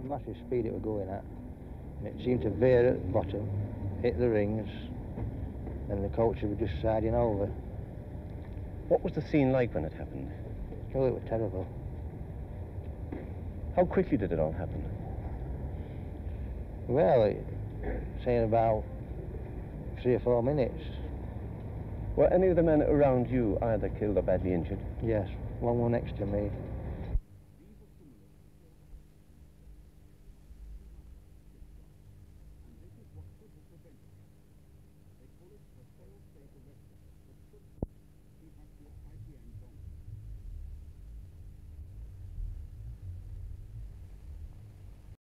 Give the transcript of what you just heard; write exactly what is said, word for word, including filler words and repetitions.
massive speed it was going at, and it seemed to veer at the bottom, hit the rings, and the coach was just sliding over. What was the scene like when it happened? Oh, it was terrible. How quickly did it all happen? Well, it, saying about three or four minutes. Were any of the men around you either killed or badly injured? Yes, one was next to me.